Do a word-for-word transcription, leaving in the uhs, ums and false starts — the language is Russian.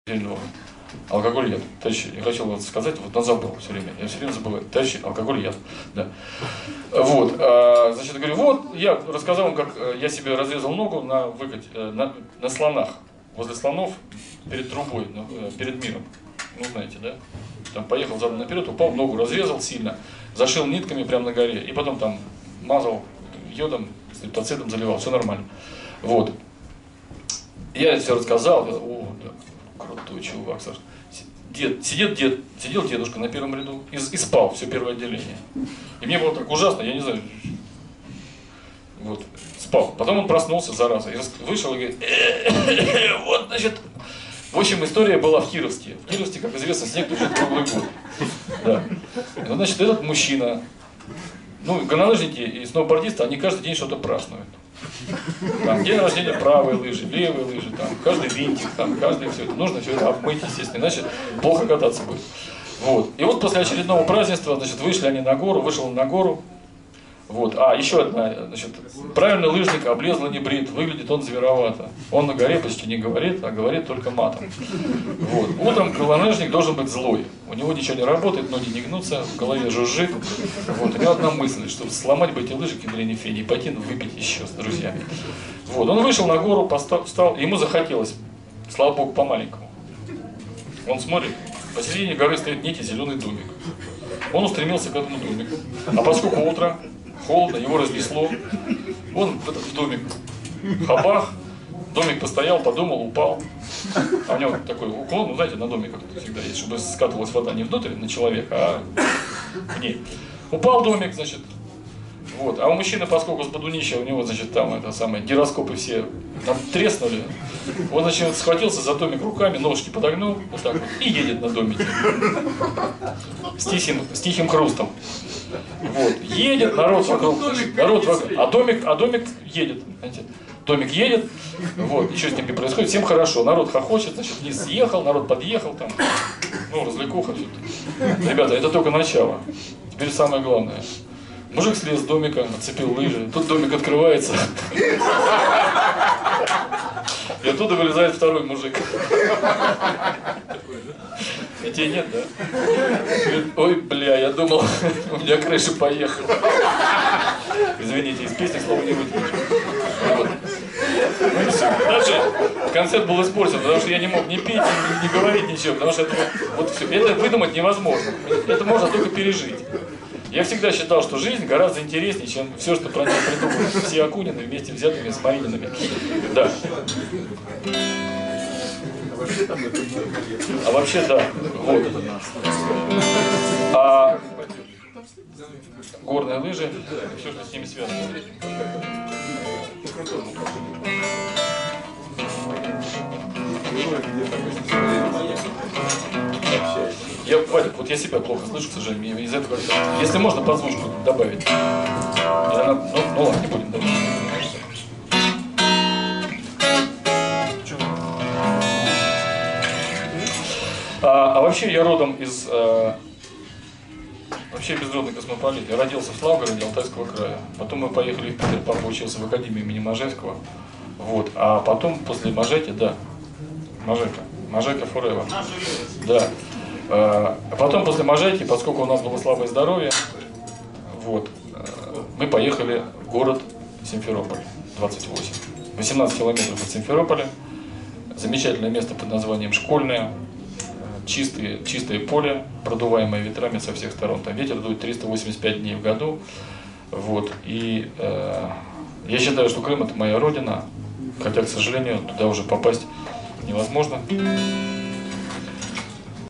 Алкоголь яд. Товарищи, я хотел вот сказать, вот но забыл все время. Я все время забываю. Товарищи, алкоголь яд. Да. Вот. А, значит, я говорю, вот, я рассказал вам, как я себе разрезал ногу на выкате, на, на слонах. Возле слонов, перед трубой, перед миром. Ну, знаете, да? Там поехал задом наперед, упал, ногу разрезал сильно, зашил нитками прямо на горе, и потом там мазал йодом, стриптоцидом заливал, все нормально. Вот. Я все рассказал, я, о, да, крутой чувак, Саша. Дед, сидит дед, сидел дедушка на первом ряду и, и спал все первое отделение. И мне было так ужасно, я не знаю, вот, спал. Потом он проснулся, зараза, и вышел и говорит, вот, значит, в общем, история была в Кировске. В Кировске, как известно, снег тушит круглый год. Да. Ну, значит, этот мужчина, ну, горнолыжники и сноубордисты, они каждый день что-то празднуют. Там день рождения правые лыжи, левые лыжи, там каждый винтик, там каждый все это нужно все это обмыть, естественно, иначе плохо кататься будет. Вот. И вот после очередного празднества, значит, вышли они на гору, вышел он на гору. Вот. А, еще одна, значит, правильный лыжник облезло не брит, выглядит он зверовато. Он на горе почти не говорит, а говорит только матом. Вот. Утром горнолыжник должен быть злой. У него ничего не работает, ноги не гнутся, в голове жужжит. Вот. У него одна мысль, чтобы сломать бы эти лыжи к Елене Фене и пойти выпить еще с друзьями. Вот. Он вышел на гору, встал, и ему захотелось, слава богу, по-маленькому. Он смотрит, посередине горы стоит некий зеленый домик. Он устремился к этому домику. А поскольку утро, холодно, его разнесло, он в этот домик, хабах, домик постоял, подумал, упал. А у него такой уклон, ну знаете, на домиках всегда есть, чтобы скатывалась вода не внутрь на человека, а в ней. Упал домик, значит, вот. А у мужчины, поскольку с бодунища, у него, значит, там это самое, гироскопы все там треснули, он, значит, схватился за домик руками, ножки подогнул, вот так вот, и едет на домике. С тихим, с тихим хрустом. Вот. Едет, народ вокруг, народ вокруг, а домик, а домик едет, знаете, домик едет, вот, ничего с ним не происходит, всем хорошо, народ хохочет, значит, вниз съехал, народ подъехал, там, ну, развлекуха, все. Ребята, это только начало, теперь самое главное. Мужик слез с домика, отцепил лыжи, тут домик открывается, и оттуда вылезает второй мужик. И тебе нет, да? Говорит, ой, бля, я думал, у меня крыша поехала. Извините, из песни слова не вытянешь. Вот. Ну и все. Дальше концерт был испорчен, потому что я не мог ни петь, ни, ни говорить ничего, потому что это, вот все. Это выдумать невозможно. Это можно только пережить. Я всегда считал, что жизнь гораздо интереснее, чем все, что про нее придумали. Все Акунины вместе взятыми с Марининами. Да. А вообще, да. Вот. А горные лыжи, все, что с ними связано. Я, Вадик, вот я себя плохо слышу, к сожалению, из этого, если можно, подзвучку добавить. И она, ну, ну ладно, не будем добавить. А, а вообще я родом из, э, вообще безродный космополит. Я родился в Славгороде, Алтайского края. Потом мы поехали в Питер, папа учился в академии имени Можайского. Вот. А потом после Можайки, да, Можайка, Можайка forever. Да. А потом после Можайки, поскольку у нас было слабое здоровье, вот, мы поехали в город Симферополь, двадцать восемь. восемнадцать километров от Симферополя. Замечательное место под названием Школьное. Чистые, чистое поле, продуваемое ветрами со всех сторон. Там ветер дует триста восемьдесят пять дней в году. Вот. И э, я считаю, что Крым — это моя родина. Хотя, к сожалению, туда уже попасть невозможно.